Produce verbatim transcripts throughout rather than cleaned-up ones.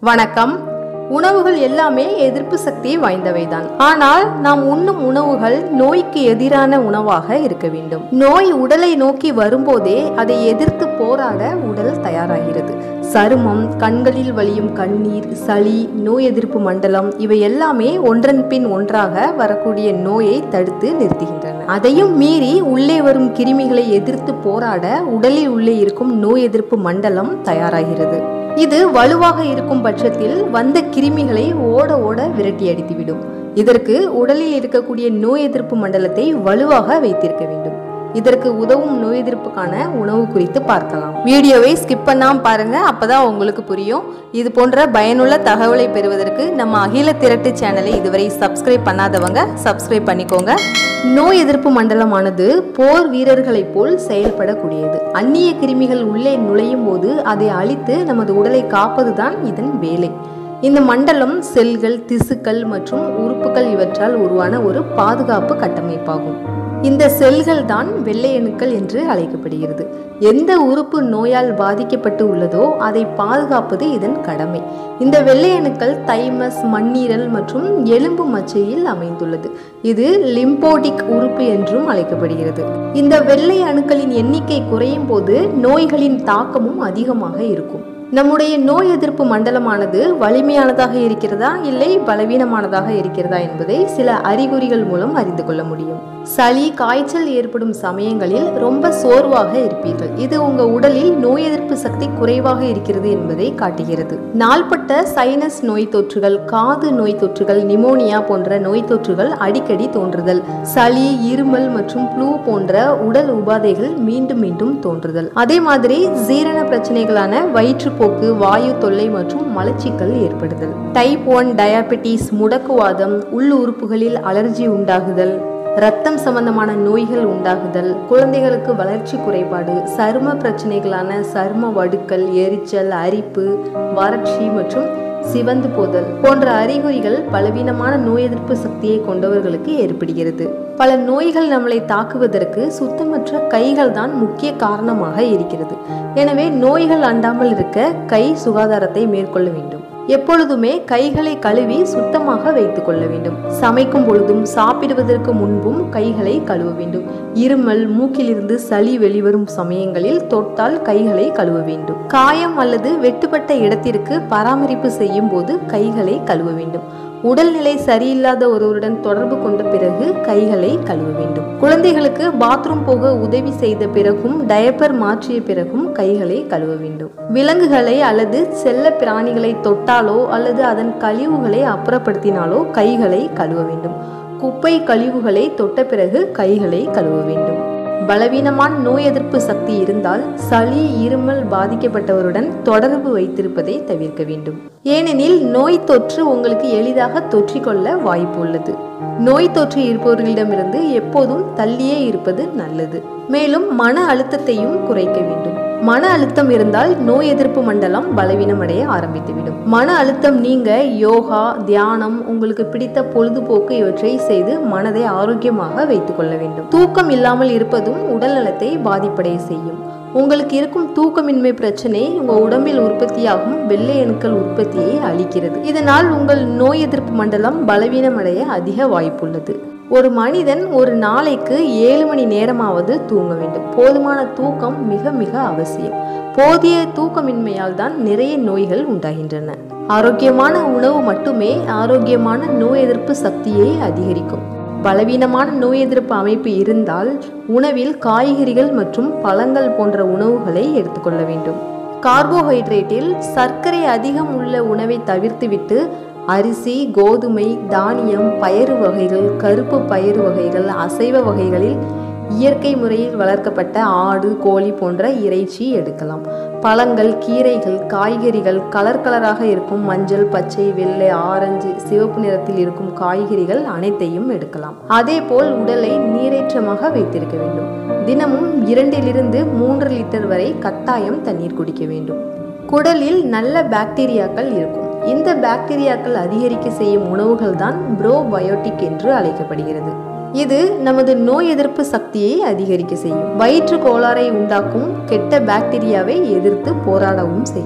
வணக்கம். உணவுகள் எல்லாமே எதிர்ப்பு சக்தி வாய்ந்தவைதான். ஆனால் நாம் உண்ணும் உணவுகள் நோய்க்கு எதிரான உணவாக இருக்க வேண்டும். நோய் உடலை நோக்கி வரும்போதே அதை எதிர்த்து போராட உடல் தயாராகிறது. சருமம், கண்களில் வழியும் கண்ணீர், சளி, நோய் எதிர்ப்பு மண்டலம் இவை எல்லாமே ஒன்றன் பின் ஒன்றாக வரக்கூடிய நோயை தடுத்து நிறுத்துகின்றன. அதையும் மீறி உள்ளே வரும் கிருமிகளை எதிர்த்து போராட உடலில் உள்ளே இருக்கும் நோய் எதிர்ப்பு மண்டலம் தயாராகிறது. இது வலுவாக இருக்கும் பட்சத்தில் வந்த கிருமிகளை ஓட ஓட விரட்டி அடித்துவிடும். இதற்கு உடலில் இருக்கக்கூடிய நோய் எதிர்ப்பு மண்டலத்தை வலுவாக வைத்திருக்க வேண்டும். இதற்கு உதவும் நோய் எதிர்ப்புக்கான உணவு குறித்து பார்க்கலாம். வீடியோவை ஸ்கிப் பண்ணாம பாருங்க, அப்பதான் உங்களுக்கு புரியும். இது போன்ற பயனுள்ள தகவலை பெறுவதற்கு நம்ம அகில திரட்டு சேனலை இதுவரை சப்ஸ்கிரைப் பண்ணாதவங்க சப்ஸ்கிரைப் பண்ணிக்கோங்க. நோய் எதிர்ப்பு மண்டலமானது போர் வீரர்களைப் போல் செயல்படக்கூடியது. அந்நிய கிருமிகள் உள்ளே நுழையும் போது அதை அழித்து நமது உடலை காப்பதுதான் இதன் வேலை. இந்த மண்டலம் செல்கள், திசுக்கள் மற்றும் உறுப்புகள் இவற்றால் உருவான ஒரு பாதுகாப்பு கட்டமைப்பாகும். இந்த செல்கள் தான் வெள்ளை அணுக்கள் என்று அழைக்கப்படுகிறது. எந்த உறுப்பு நோயால் பாதிக்கப்பட்டு உள்ளதோ அதை பாதுகாப்பது இதன் கடமை. இந்த வெள்ளை அணுக்கள் தைமஸ், மண்ணீரல் மற்றும் எலும்பு மச்சையில் அமைந்துள்ளது. இது லிம்போடிக் உறுப்பு என்றும் அழைக்கப்படுகிறது. இந்த வெள்ளை அணுக்களின் எண்ணிக்கை குறையும் போது நோய்களின் தாக்கமும் அதிகமாக இருக்கும். நம்முடைய நோய் எதிர்ப்பு மண்டலமானது வலிமையானதாக இருக்கிறதா இல்லை பலவீனமானதாக இருக்கிறதா என்பதை சில அறிகுறிகள் மூலம் அறிந்து கொள்ள முடியும். சளி, காய்ச்சல் ஏற்படும் சமயங்களில் ரொம்ப சோர்வாக இருப்பீர்கள். இது உங்க உடலில் நோய் எதிர்ப்பு சக்தி குறைவாக இருக்கிறது என்பதை காட்டுகிறது. நாள்பட்ட சைனஸ் நோய் தொற்றுகள், காது நோய் தொற்றுகள், நிமோனியா போன்ற நோய் தொற்றுகள் அடிக்கடி தோன்றுதல், சளி, இருமல் மற்றும் ஃப்ளூ போன்ற உடல் உபாதைகள் மீண்டும் மீண்டும் தோன்றுதல். அதே மாதிரி ஜீரண பிரச்சனைகளான வயிற்றுப்போக்கு, வாயு தொல்லை மற்றும் மலச்சிக்கல் ஏற்படுதல், டைப் ஒன் டயாபெட்டிஸ், முடக்குவாதம், உள் உறுப்புகளில் அலர்ஜி உண்டாகுதல், இரத்தம் சம்பந்தமான நோய்கள் உண்டாகுதல், குழந்தைகளுக்கு வளர்ச்சி குறைபாடு, சரும பிரச்சனைகளான சரும வடுக்கல், எரிச்சல், அரிப்பு, வறட்சி மற்றும் சிவந்து போதல் போன்ற அறிகுறிகள் பலவீனமான நோய் எதிர்ப்பு சக்தியை கொண்டவர்களுக்கு ஏற்படுகிறது. பல நோய்கள் நம்மளை தாக்குவதற்கு சுத்தமற்ற கைகள் தான் முக்கிய காரணமாக இருக்கிறது. எனவே நோய்கள் அண்டாமல் இருக்க கை சுகாதாரத்தை மேற்கொள்ள வேண்டும். எப்பொழுதுமே கைகளை கழுவி சுத்தமாக வைத்துக் கொள்ள வேண்டும். சமைக்கும் பொழுதும் சாப்பிடுவதற்கு முன்பும் கைகளை கழுவ வேண்டும். இருமல், மூக்கிலிருந்து சளி வெளிவரும் சமயங்களில் தொட்டால் கைகளை கழுவ வேண்டும். காயம் அல்லது வெட்டுப்பட்ட இடத்திற்கு பராமரிப்பு செய்யும் போது கைகளை கழுவ வேண்டும். உடல்நிலை சரியில்லாத ஒருவருடன் தொடர்பு கொண்ட பிறகு கைகளை கழுவ வேண்டும். குழந்தைகளுக்கு பாத்ரூம் போக உதவி செய்த பிறகும் டயப்பர் மாற்றிய பிறகும் கைகளை கழுவ வேண்டும். விலங்குகளை அல்லது செல்ல பிராணிகளை தொட்டாலோ அல்லது அதன் கழிவுகளை அப்புறப்படுத்தினாலோ கைகளை கழுவ வேண்டும். குப்பை கழிவுகளை தொட்ட பிறகு கைகளை கழுவ வேண்டும். பலவீனமான நோய் எதிர்ப்பு சக்தி இருந்தால் சளி, இருமல் பாதிக்கப்பட்டவருடன் தொடர்பு வைத்திருப்பதை தவிர்க்க வேண்டும். ஏனெனில் நோய் தொற்று உங்களுக்கு எளிதாக தொற்றிக்கொள்ள வாய்ப்பு உள்ளது. நோய் தொற்று இருப்பவர்களிடமிருந்து எப்போதும் தள்ளியே இருப்பது நல்லது. மேலும் மன அழுத்தத்தையும் குறைக்க வேண்டும். மன அழுத்தம் இருந்தால் நோய் எதிர்ப்பு மண்டலம் பலவீனமடைய ஆரம்பித்துவிடும். மன அழுத்தம் நீங்க யோகா, தியானம், உங்களுக்கு பிடித்த பொழுதுபோக்கு இவற்றை செய்து மனதை ஆரோக்கியமாக வைத்துக் கொள்ள வேண்டும். தூக்கம் இல்லாமல் இருப்பதும் உடல் நலத்தை பாதிப்படைய செய்யும். உங்களுக்கு இருக்கும் தூக்கமின்மை பிரச்சனை உங்க உடம்பில் உற்பத்தியாகும் வெள்ளை அணுக்கள் உற்பத்தியை அளிக்கிறது. இதனால் உங்கள் நோய் எதிர்ப்பு மண்டலம் பலவீனமடைய அதிக வாய்ப்புள்ளது. ஒரு மனிதன் ஒரு நாளைக்கு ஏழு மணி நேரமாவது தூங்க வேண்டும். போதுமான தூக்கம் மிக மிக அவசியம். போதிய தூக்கமின்மையால் தான் நிறைய நோய்கள் உண்டாகின்றன. ஆரோக்கியமான உணவு மட்டுமே ஆரோக்கியமான நோய் எதிர்ப்பு சக்தியை அதிகரிக்கும். பலவீனமான நோய் எதிர்ப்பு அமைப்பு இருந்தால் உணவில் காய்கறிகள் மற்றும் பழங்கள் போன்ற உணவுகளை எடுத்துக்கொள்ள வேண்டும். கார்போஹைட்ரேட்டில் சர்க்கரை அதிகம் உள்ள உணவை தவிர்த்துவிட்டு அரிசி, கோதுமை, தானியம், பயறு வகைகள், கருப்பு பயறு வகைகள், அசைவ வகைகளில் இயற்கை முறையில் வளர்க்கப்பட்ட ஆடு, கோழி போன்ற இறைச்சி எடுக்கலாம். பழங்கள், கீரைகள், காய்கறிகள், கலர் கலராக இருக்கும் மஞ்சள், பச்சை, வெள்ளை, ஆரஞ்சு, சிவப்பு நிறத்தில் இருக்கும் காய்கறிகள் அனைத்தையும் எடுக்கலாம். அதே போல் உடலை நீரேற்றமாக வைத்திருக்க வேண்டும். தினமும் இரண்டிலிருந்து மூன்று லிட்டர் வரை கட்டாயம் தண்ணீர் குடிக்க வேண்டும். குடலில் நல்ல பாக்டீரியாக்கள் இருக்கும். இந்த பாக்டீரியாக்கள் அதிகரிக்க செய்யும் உணவுகள் தான் ப்ரோபயோட்டிக் என்று அழைக்கப்படுகிறது. இது நமது நோய் எதிர்ப்பு சக்தியை அதிகரிக்க செய்யும். வயிற்று கோளாறை உண்டாக்கும் கெட்ட பாக்டீரியாவை எதிர்த்து போராடவும் செய்யும்.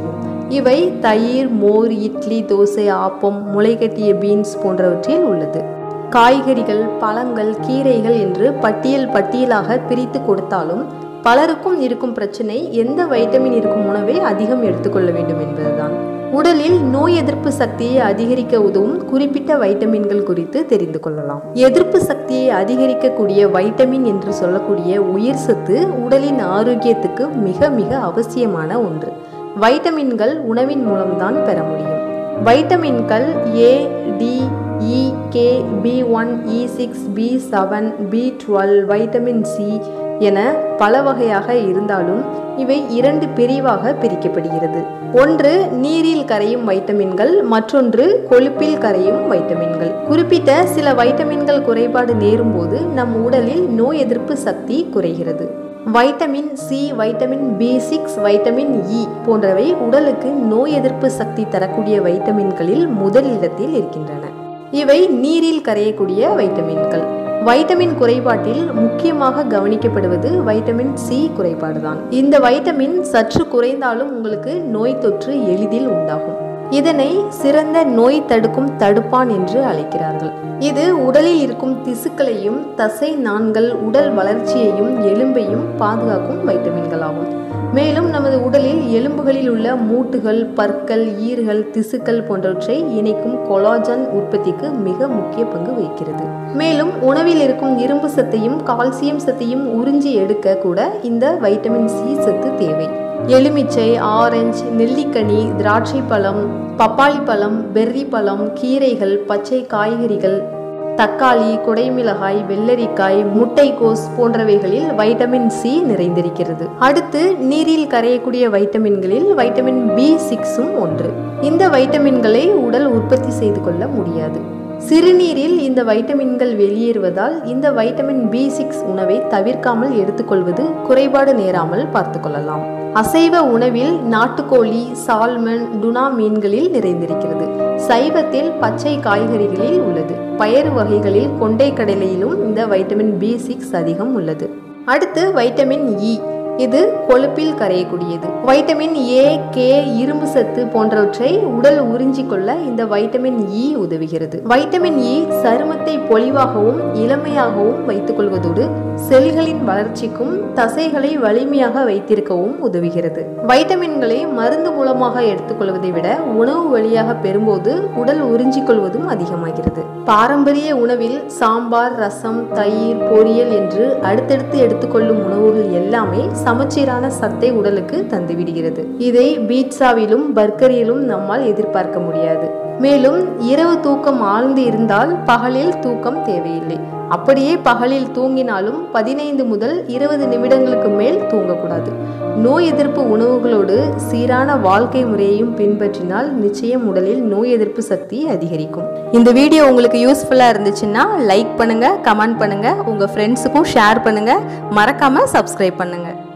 இவை தயிர், மோர், இட்லி, தோசை, ஆப்பம், முளைகட்டிய பீன்ஸ் போன்றவற்றில் உள்ளது. காய்கறிகள், பழங்கள், கீரைகள் என்று பட்டியல் பட்டியலாக பிரித்து கொடுத்தாலும் பலருக்கும் இருக்கும் பிரச்சனை எந்த வைட்டமின் இருக்கும் உணவை அதிகம் எடுத்துக்கொள்ள வேண்டும் என்பதுதான். உடலில் நோய் எதிர்ப்பு சக்தியை அதிகரிக்க உதவும் குறிப்பிட்ட வைட்டமின்கள் குறித்து தெரிந்து கொள்ளலாம். எதிர்ப்பு சக்தியை அதிகரிக்கக்கூடிய வைட்டமின் என்று சொல்லக்கூடிய உயிர் சத்து உடலின் ஆரோக்கியத்துக்கு மிக மிக அவசியமான ஒன்று. வைட்டமின்கள் உணவின் மூலம்தான் பெற முடியும். வைட்டமின்கள் A, D, E, K, B one, E six, B seven, B twelve, vitamin C என பல வகையாக இருந்தாலும் இவை இரண்டு பிரிவாக பிரிக்கப்படுகிறது. ஒன்று நீரில் கரையும் வைட்டமின்கள், மற்றொன்று கொழுப்பில் கரையும் வைட்டமின்கள். குறிப்பிட்ட சில வைட்டமின்கள் குறைபாடு நேரும் போது நம் உடலில் நோய் எதிர்ப்பு சக்தி குறைகிறது. Vitamin C, vitamin B six, vitamin E போன்றவை உடலுக்கு நோய் எதிர்ப்பு சக்தி தரக்கூடிய வைட்டமின்களில் முதலிடத்தில் இருக்கின்றன. இவை நீரில் கரையக்கூடிய வைட்டமின்கள். வைட்டமின் குறைபாட்டில் முக்கியமாக கவனிக்கப்படுவது வைட்டமின் சி குறைபாடுதான். இந்த வைட்டமின் சற்று குறைந்தாலும் உங்களுக்கு நோய் தொற்று எளிதில் உண்டாகும். இதனை சிறந்த நோய் தடுக்கும் தடுப்பான் என்று அழைக்கிறார்கள். இது உடலில் இருக்கும் திசுக்களையும் தசை நாண்கள் உடல் வளர்ச்சியையும் எலும்பையும் பாதுகாக்கும் வைட்டமின்களாகும். மேலும் நமது உடலில் எலும்புகளில் உள்ள மூட்டுகள், பற்கள், ஈறுகள், திசுக்கள் போன்றவற்றை இணைக்கும் கொலாஜன் உற்பத்திக்கு மிக முக்கிய பங்கு வகிக்கிறது. மேலும் உணவில் இருக்கும் இரும்பு சத்தையும் கால்சியம் சத்தையும் உறிஞ்சி எடுக்க கூட இந்த வைட்டமின் சி சத்து தேவை. எலுமிச்சை, ஆரஞ்சு, நெல்லிக்கனி, திராட்சை பழம், பப்பாளி பழம், பெர்ரி பழம், கீரைகள், பச்சை காய்கறிகள், தக்காளி, குடைமிளகாய், வெள்ளரிக்காய், முட்டைக்கோஸ் போன்றவைகளில் வைட்டமின் சி நிறைந்திருக்கிறது. அடுத்து நீரில் கரையக்கூடிய வைட்டமின்களில் வைட்டமின் பி சிக்ஸும் ஒன்று. இந்த வைட்டமின்களை உடல் உற்பத்தி செய்து கொள்ள முடியாது. சிறுநீரில் இந்த வைட்டமின்கள் வெளியேறுவதால் இந்த வைட்டமின் பி சிக்ஸ் உணவை தவிர்க்காமல் எடுத்துக்கொள்வது குறைபாடு நேராமல் பார்த்து கொள்ளலாம். அசைவ உணவில் நாட்டுக்கோழி, சால்மன், டுனா மீன்களில் நிறைந்திருக்கிறது. சைவத்தில் பச்சை காய்கறிகளில் உள்ளது. பயறு வகைகளில் கொண்டை கடலையிலும் இந்த வைட்டமின் பி சிக்ஸ் அதிகம் உள்ளது. அடுத்து வைட்டமின் இ. இது கொழுப்பில் கரையக்கூடியது. வைட்டமின் ஏ, கே, இரும்பு சத்து போன்றவற்றை உடல் உறிஞ்சிக்கொள்ள இந்த வைட்டமின் இ உதவுகிறது. வைட்டமின் இ சருமத்தை பொலிவாகவும் இளமையாகவும் வைத்துக் கொள்வதோடு செல்களின் வளர்ச்சிக்கும் தசைகளை வலிமையாக வைத்திருக்கவும் உதவுகிறது. வைட்டமின்களை மருந்து மூலமாக எடுத்துக்கொள்வதை விட உணவு வழியாக பெறும்போது உடல் உறிஞ்சிக்கொள்வதும் அதிகமாகிறது. பாரம்பரிய உணவில் சாம்பார், ரசம், தயிர், பொரியல் என்று அடுத்தடுத்து எடுத்துக்கொள்ளும் உணவுகள் எல்லாமே சமச்சீரான சத்தை உடலுக்கு தந்துவிடுகிறது. இதை பீட்சாவிலும் பர்கரியிலும் நம்மால் எதிர்பார்க்க முடியாது. மேலும் இரவு தூக்கம் ஆழ்ந்து இருந்தால் பகலில் தூக்கம் தேவையில்லை. அப்படியே பகலில் தூங்கினாலும் பதினைந்து முதல் இருபது நிமிடங்களுக்கு மேல் தூங்கக்கூடாது. நோய் எதிர்ப்பு உணவுகளோடு சீரான வாழ்க்கை முறையையும் பின்பற்றினால் நிச்சயம் உடலில் நோய் எதிர்ப்பு சக்தி அதிகரிக்கும். இந்த வீடியோ உங்களுக்கு யூஸ்ஃபுல்லாக இருந்துச்சுன்னா லைக் பண்ணுங்க, கமெண்ட் பண்ணுங்க, உங்க ஃப்ரெண்ட்ஸுக்கும் ஷேர் பண்ணுங்க, மறக்காம சப்ஸ்கிரைப் பண்ணுங்க.